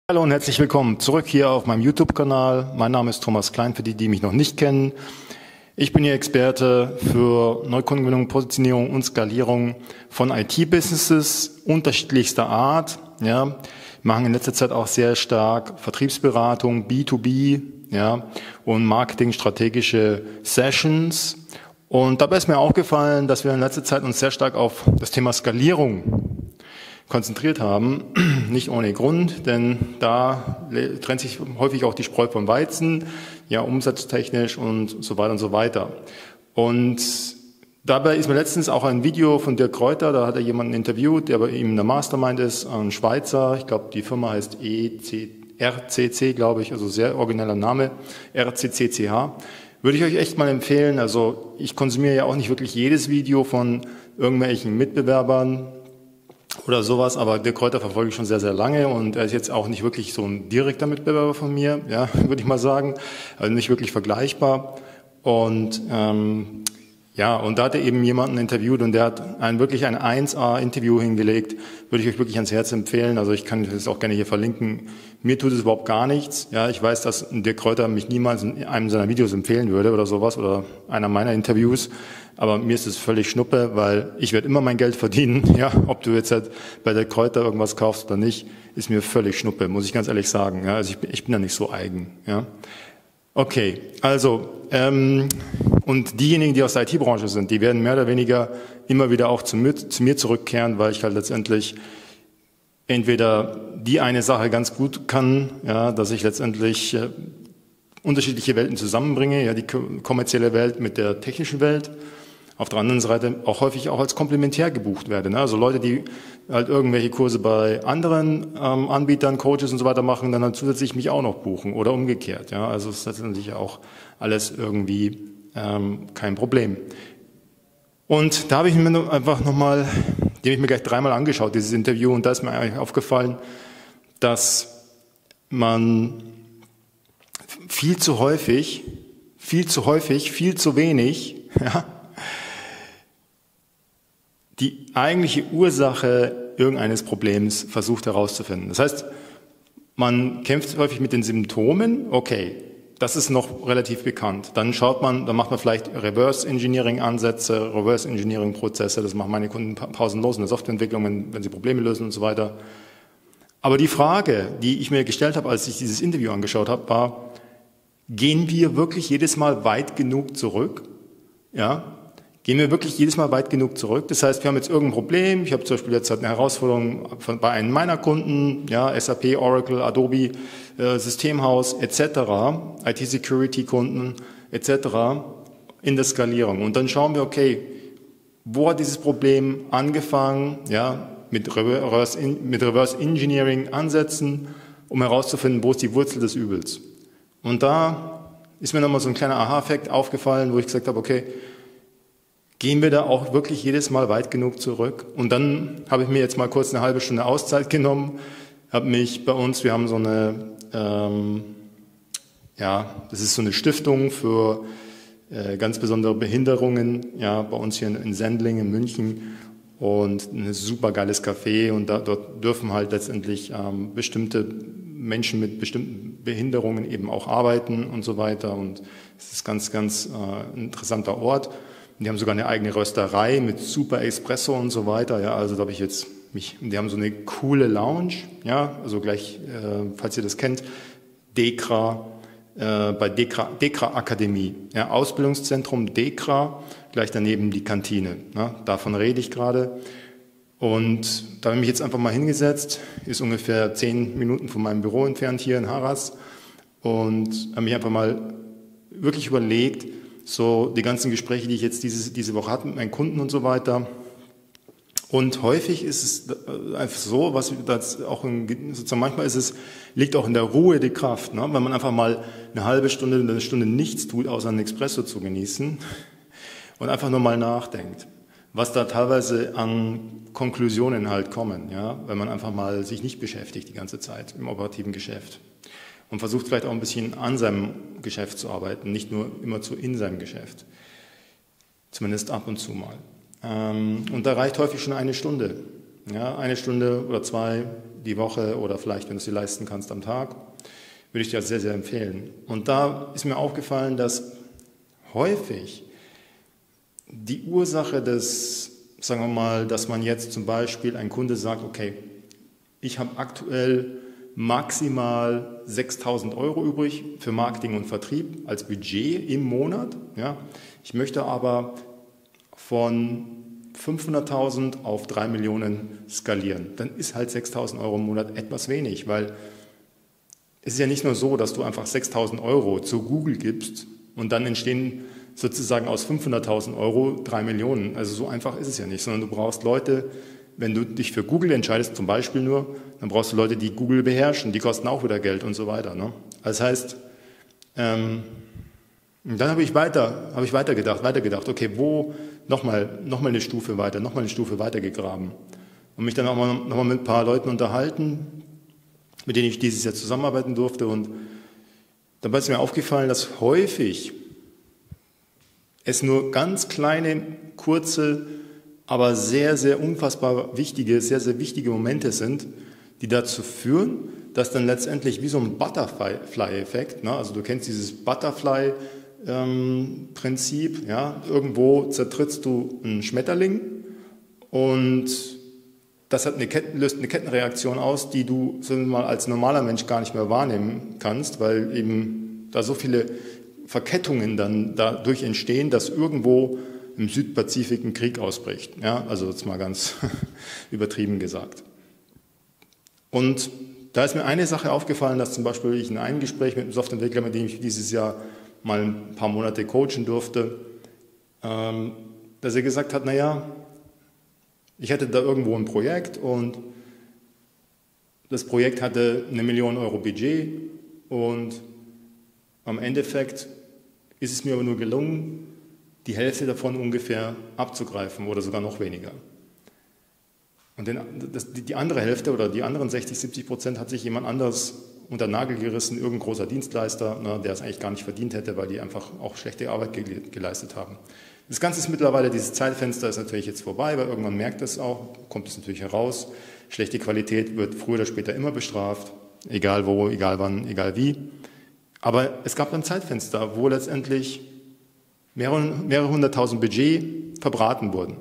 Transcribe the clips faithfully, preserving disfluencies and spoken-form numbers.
Hallo und herzlich willkommen zurück hier auf meinem YouTube-Kanal. Mein Name ist Thomas Klein, für die, die mich noch nicht kennen. Ich bin hier Experte für Neukundengewinnung, Positionierung und Skalierung von I T-Businesses unterschiedlichster Art. Ja, machen in letzter Zeit auch sehr stark Vertriebsberatung, B zwei B, ja, und marketingstrategische Sessions. Und dabei ist mir aufgefallen, dass wir in letzter Zeit uns sehr stark auf das Thema Skalierung konzentriert haben, nicht ohne Grund, denn da trennt sich häufig auch die Spreu vom Weizen, ja, umsatztechnisch und so weiter und so weiter. Und dabei ist mir letztens auch ein Video von Dirk Kräuter, da hat er jemanden interviewt, der bei ihm in der Mastermind ist, ein Schweizer, ich glaube, die Firma heißt E C R C C, glaube ich, also sehr origineller Name, R C C C H. Würde ich euch echt mal empfehlen, also ich konsumiere ja auch nicht wirklich jedes Video von irgendwelchen Mitbewerbern oder sowas, aber Dirk Kräuter verfolge ich schon sehr, sehr lange und er ist jetzt auch nicht wirklich so ein direkter Mitbewerber von mir, ja, würde ich mal sagen, also nicht wirklich vergleichbar. Und ähm, ja, und da hat er eben jemanden interviewt und der hat ein wirklich ein eins A-Interview hingelegt, würde ich euch wirklich ans Herz empfehlen. Also ich kann das auch gerne hier verlinken. Mir tut es überhaupt gar nichts. Ja, ich weiß, dass Dirk Kräuter mich niemals in einem seiner Videos empfehlen würde oder sowas oder einer meiner Interviews. Aber mir ist es völlig Schnuppe, weil ich werde immer mein Geld verdienen. Ja, ob du jetzt halt bei Dirk Kräuter irgendwas kaufst oder nicht, ist mir völlig Schnuppe, muss ich ganz ehrlich sagen. Ja, also ich, ich bin da nicht so eigen. Ja. Okay, also ähm, und diejenigen, die aus der I T-Branche sind, die werden mehr oder weniger immer wieder auch zu mir, zu mir zurückkehren, weil ich halt letztendlich entweder die eine Sache ganz gut kann, ja, dass ich letztendlich äh, unterschiedliche Welten zusammenbringe, ja, die kommerzielle Welt mit der technischen Welt. Auf der anderen Seite auch häufig auch als komplementär gebucht werde. Ne? Also Leute, die halt irgendwelche Kurse bei anderen ähm, Anbietern, Coaches und so weiter machen, dann halt zusätzlich mich auch noch buchen oder umgekehrt. Ja? Also es ist letztendlich auch alles irgendwie ähm, kein Problem. Und da habe ich mir einfach nochmal, die habe ich mir gleich dreimal angeschaut, dieses Interview, und da ist mir eigentlich aufgefallen, dass man viel zu häufig, viel zu häufig, viel zu wenig, ja, die eigentliche Ursache irgendeines Problems versucht herauszufinden. Das heißt, man kämpft häufig mit den Symptomen, okay, das ist noch relativ bekannt. Dann schaut man, dann macht man vielleicht Reverse-Engineering-Ansätze, Reverse-Engineering-Prozesse, das machen meine Kunden pausenlos in der Softwareentwicklung, wenn, wenn sie Probleme lösen und so weiter. Aber die Frage, die ich mir gestellt habe, als ich dieses Interview angeschaut habe, war, gehen wir wirklich jedes Mal weit genug zurück? Ja? Gehen wir wirklich jedes Mal weit genug zurück? Das heißt, wir haben jetzt irgendein Problem. Ich habe zum Beispiel jetzt halt eine Herausforderung von, bei einem meiner Kunden, ja, S A P, Oracle, Adobe, äh, Systemhaus et cetera, I T-Security-Kunden et cetera in der Skalierung. Und dann schauen wir, okay, wo hat dieses Problem angefangen, ja, mit Reverse, mit Reverse Engineering Ansätzen, um herauszufinden, wo ist die Wurzel des Übels. Und da ist mir nochmal so ein kleiner Aha-Effekt aufgefallen, wo ich gesagt habe, okay, gehen wir da auch wirklich jedes Mal weit genug zurück? Und dann habe ich mir jetzt mal kurz eine halbe Stunde Auszeit genommen, habe mich bei uns, wir haben so eine, ähm, ja, das ist so eine Stiftung für äh, ganz besondere Behinderungen, ja, bei uns hier in, in Sendling in München, und ein super geiles Café, und da, dort dürfen halt letztendlich ähm, bestimmte Menschen mit bestimmten Behinderungen eben auch arbeiten und so weiter, und es ist ganz, ganz äh, ein interessanter Ort. Die haben sogar eine eigene Rösterei mit super Espresso und so weiter. Ja, also da habe ich jetzt mich. Die haben so eine coole Lounge. Ja, also gleich, äh, falls ihr das kennt, Dekra äh, bei Dekra, Dekra Akademie, ja, Ausbildungszentrum Dekra, gleich daneben die Kantine. Ja, davon rede ich gerade. Und da habe ich mich jetzt einfach mal hingesetzt. Ist ungefähr zehn Minuten von meinem Büro entfernt hier in Harras, und habe mich einfach mal wirklich überlegt, so die ganzen Gespräche, die ich jetzt diese, diese Woche hatte mit meinen Kunden und so weiter. Und häufig ist es einfach so, was das auch in, sozusagen manchmal ist es, liegt auch in der Ruhe die Kraft, ne? Wenn man einfach mal eine halbe Stunde, eine Stunde nichts tut, außer einen Espresso zu genießen und einfach nur mal nachdenkt, was da teilweise an Konklusionen halt kommen, ja? Wenn man einfach mal sich nicht beschäftigt die ganze Zeit im operativen Geschäft. Und versucht vielleicht auch ein bisschen an seinem Geschäft zu arbeiten, nicht nur immer zu in seinem Geschäft. Zumindest ab und zu mal. Und da reicht häufig schon eine Stunde. Ja, eine Stunde oder zwei die Woche oder vielleicht, wenn du es dir leisten kannst, am Tag, würde ich dir sehr, sehr empfehlen. Und da ist mir aufgefallen, dass häufig die Ursache des, sagen wir mal, dass man jetzt zum Beispiel, ein Kunde sagt, okay, ich habe aktuell maximal sechstausend Euro übrig für Marketing und Vertrieb als Budget im Monat. Ja. Ich möchte aber von fünfhunderttausend auf drei Millionen skalieren. Dann ist halt sechstausend Euro im Monat etwas wenig, weil es ist ja nicht nur so, dass du einfach sechstausend Euro zu Google gibst und dann entstehen sozusagen aus fünfhunderttausend Euro drei Millionen. Also so einfach ist es ja nicht, sondern du brauchst Leute, wenn du dich für Google entscheidest, zum Beispiel nur, dann brauchst du Leute, die Google beherrschen, die kosten auch wieder Geld und so weiter. Ne? Das heißt, ähm, dann habe ich weiter, habe ich weitergedacht, weitergedacht, okay, wo nochmal noch mal eine Stufe weiter, nochmal eine Stufe weiter gegraben und mich dann auch mal, noch mal mit ein paar Leuten unterhalten, mit denen ich dieses Jahr zusammenarbeiten durfte, und dabei ist mir aufgefallen, dass häufig es nur ganz kleine, kurze, aber sehr, sehr unfassbar wichtige, sehr, sehr wichtige Momente sind, die dazu führen, dass dann letztendlich wie so ein Butterfly-Effekt, ne? Also du kennst dieses Butterfly-Prinzip, ja? Irgendwo zertrittst du einen Schmetterling und das hat eine Ketten, löst eine Kettenreaktion aus, die du sagen wir mal, als normaler Mensch gar nicht mehr wahrnehmen kannst, weil eben da so viele Verkettungen dann dadurch entstehen, dass irgendwo im Südpazifik ein Krieg ausbricht. Ja, also jetzt mal ganz übertrieben gesagt. Und da ist mir eine Sache aufgefallen, dass zum Beispiel ich in einem Gespräch mit einem Softwareentwickler, mit dem ich dieses Jahr mal ein paar Monate coachen durfte, ähm, dass er gesagt hat, naja, ich hatte da irgendwo ein Projekt und das Projekt hatte eine Million Euro Budget und am Endeffekt ist es mir aber nur gelungen, die Hälfte davon ungefähr abzugreifen oder sogar noch weniger. Und den, das, die andere Hälfte oder die anderen sechzig, siebzig Prozent hat sich jemand anderes unter den Nagel gerissen, irgendein großer Dienstleister, ne, der es eigentlich gar nicht verdient hätte, weil die einfach auch schlechte Arbeit ge geleistet haben. Das Ganze ist mittlerweile, dieses Zeitfenster ist natürlich jetzt vorbei, weil irgendwann merkt es auch, kommt es natürlich heraus, schlechte Qualität wird früher oder später immer bestraft, egal wo, egal wann, egal wie. Aber es gab ein Zeitfenster, wo letztendlich mehrere, mehrere hunderttausend Budget verbraten wurden.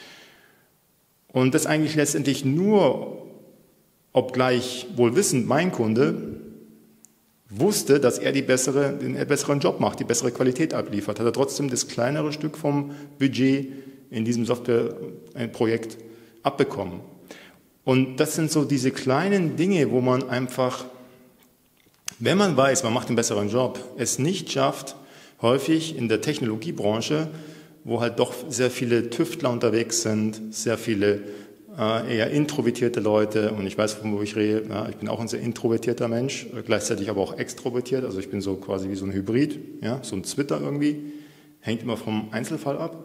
Und das eigentlich letztendlich nur, obgleich wohl wissend mein Kunde wusste, dass er die bessere, den besseren Job macht, die bessere Qualität abliefert, hat er trotzdem das kleinere Stück vom Budget in diesem Softwareprojekt abbekommen. Und das sind so diese kleinen Dinge, wo man einfach, wenn man weiß, man macht einen besseren Job, es nicht schafft, häufig in der Technologiebranche, wo halt doch sehr viele Tüftler unterwegs sind, sehr viele äh, eher introvertierte Leute, und ich weiß, von wo ich rede, ja, ich bin auch ein sehr introvertierter Mensch, gleichzeitig aber auch extrovertiert, also ich bin so quasi wie so ein Hybrid, ja, so ein Zwitter irgendwie, hängt immer vom Einzelfall ab,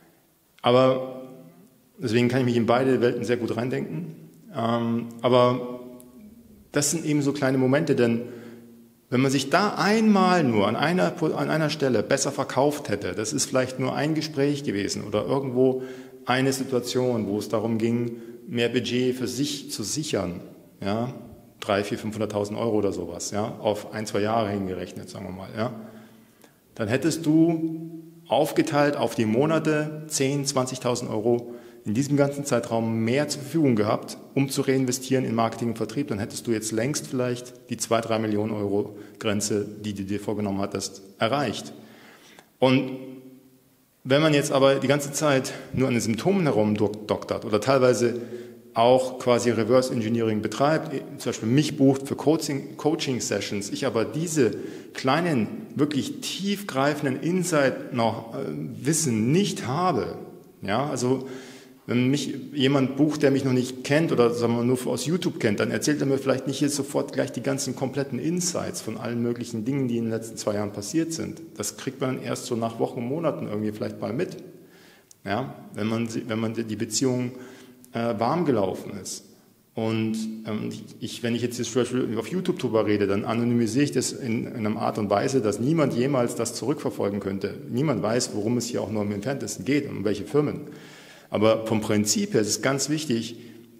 aber deswegen kann ich mich in beide Welten sehr gut reindenken, ähm, aber das sind eben so kleine Momente, denn wenn man sich da einmal nur an einer, an einer Stelle besser verkauft hätte, das ist vielleicht nur ein Gespräch gewesen oder irgendwo eine Situation, wo es darum ging, mehr Budget für sich zu sichern, ja, dreihunderttausend, vierhunderttausend, fünfhunderttausend Euro oder sowas, ja, auf ein, zwei Jahre hingerechnet, sagen wir mal, ja, dann hättest du aufgeteilt auf die Monate zehntausend, zwanzigtausend Euro in diesem ganzen Zeitraum mehr zur Verfügung gehabt, um zu reinvestieren in Marketing und Vertrieb, dann hättest du jetzt längst vielleicht die zwei, drei Millionen Euro Grenze, die du dir vorgenommen hattest, erreicht. Und wenn man jetzt aber die ganze Zeit nur an den Symptomen herumdoktert oder teilweise auch quasi Reverse Engineering betreibt, zum Beispiel mich bucht für Coaching, Coaching-Sessions, ich aber diese kleinen, wirklich tiefgreifenden Insight noch äh, Wissen nicht habe, ja, also wenn mich jemand bucht, der mich noch nicht kennt oder sagen wir nur aus YouTube kennt, dann erzählt er mir vielleicht nicht jetzt sofort gleich die ganzen kompletten Insights von allen möglichen Dingen, die in den letzten zwei Jahren passiert sind. Das kriegt man erst so nach Wochen, Monaten irgendwie vielleicht mal mit, ja, wenn man, wenn man die Beziehung äh, warm gelaufen ist. Und ähm, ich, wenn ich jetzt zum Beispiel auf YouTube drüber rede, dann anonymisiere ich das in, in einer Art und Weise, dass niemand jemals das zurückverfolgen könnte. Niemand weiß, worum es hier auch nur im Entferntesten geht und um welche Firmen. Aber vom Prinzip her ist es ganz wichtig,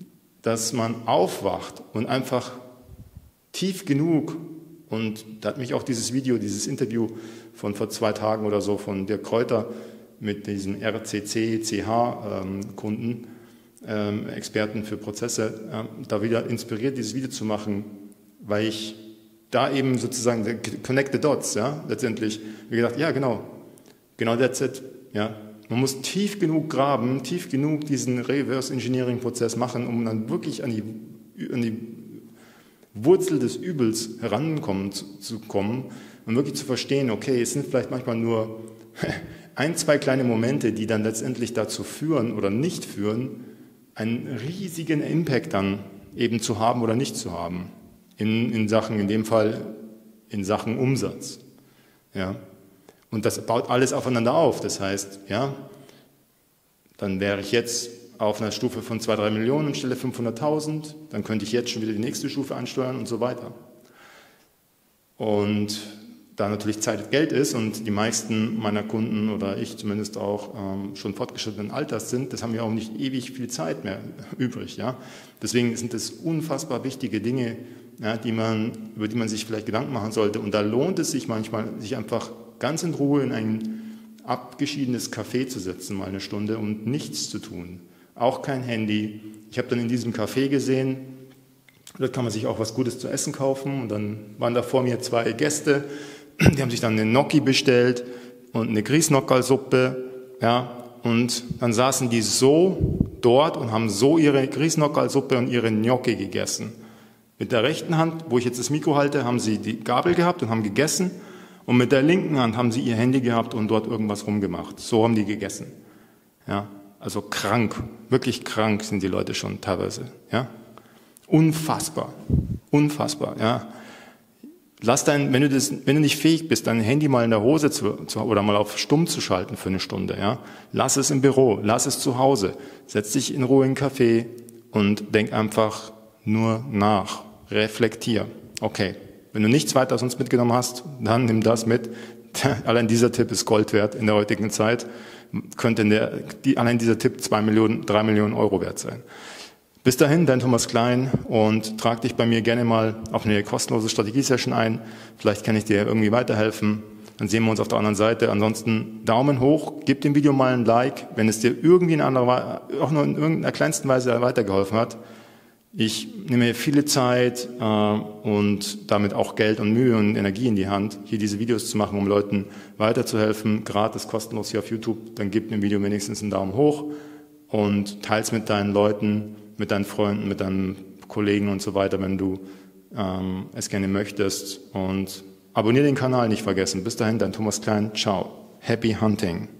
dass man aufwacht und einfach tief genug, und da hat mich auch dieses Video, dieses Interview von vor zwei Tagen oder so von Dirk Kräuter mit diesem R C C C H-Kunden, ähm, Experten für Prozesse, äh, da wieder inspiriert, dieses Video zu machen, weil ich da eben sozusagen connect the dots, ja, letztendlich, wie gesagt, ja, genau, genau that's it, ja. Man muss tief genug graben, tief genug diesen Reverse-Engineering-Prozess machen, um dann wirklich an die, an die Wurzel des Übels herankommen zu, zu kommen und wirklich zu verstehen, okay, es sind vielleicht manchmal nur ein, zwei kleine Momente, die dann letztendlich dazu führen oder nicht führen, einen riesigen Impact dann eben zu haben oder nicht zu haben. In, in Sachen, in dem Fall in Sachen Umsatz. Ja. Und das baut alles aufeinander auf. Das heißt, ja, dann wäre ich jetzt auf einer Stufe von zwei, drei Millionen und stelle fünfhunderttausend, dann könnte ich jetzt schon wieder die nächste Stufe ansteuern und so weiter. Und da natürlich Zeit Geld ist und die meisten meiner Kunden oder ich zumindest auch ähm, schon fortgeschrittenen Alters sind, das haben wir auch nicht ewig viel Zeit mehr übrig. Ja? Deswegen sind es unfassbar wichtige Dinge, ja, die man, über die man sich vielleicht Gedanken machen sollte. Und da lohnt es sich manchmal, sich einfach ganz in Ruhe in ein abgeschiedenes Café zu setzen, mal eine Stunde, und nichts zu tun. Auch kein Handy. Ich habe dann in diesem Café gesehen, dort kann man sich auch was Gutes zu essen kaufen. Und dann waren da vor mir zwei Gäste, die haben sich dann eine Gnocchi bestellt und eine Grießnockerlsuppe. Ja, und dann saßen die so dort und haben so ihre Grießnockerlsuppe und ihre Gnocchi gegessen. Mit der rechten Hand, wo ich jetzt das Mikro halte, haben sie die Gabel gehabt und haben gegessen. Und mit der linken Hand haben sie ihr Handy gehabt und dort irgendwas rumgemacht. So haben die gegessen. Ja, also krank, wirklich krank sind die Leute schon teilweise. Ja, unfassbar, unfassbar. Ja, lass dein, wenn du das, wenn du nicht fähig bist, dein Handy mal in der Hose zu, zu, oder mal auf Stumm zu schalten für eine Stunde. Ja, lass es im Büro, lass es zu Hause, setz dich in Ruhe in einen Café und denk einfach nur nach, reflektier. Okay. Wenn du nichts weiter sonst mitgenommen hast, dann nimm das mit. Allein dieser Tipp ist Gold wert in der heutigen Zeit. Könnte in der, die, allein dieser Tipp zwei Millionen, drei Millionen Euro wert sein. Bis dahin, dein Thomas Klein, und trag dich bei mir gerne mal auf eine kostenlose Strategie-Session ein. Vielleicht kann ich dir irgendwie weiterhelfen. Dann sehen wir uns auf der anderen Seite. Ansonsten Daumen hoch, gib dem Video mal ein Like, wenn es dir irgendwie in anderer, auch nur in irgendeiner kleinsten Weise weitergeholfen hat. Ich nehme viele Zeit äh, und damit auch Geld und Mühe und Energie in die Hand, hier diese Videos zu machen, um Leuten weiterzuhelfen, gratis, kostenlos hier auf YouTube. Dann gib dem Video wenigstens einen Daumen hoch und teils mit deinen Leuten, mit deinen Freunden, mit deinen Kollegen und so weiter, wenn du ähm, es gerne möchtest. Und abonniere den Kanal nicht vergessen. Bis dahin, dein Thomas Klein. Ciao. Happy Hunting.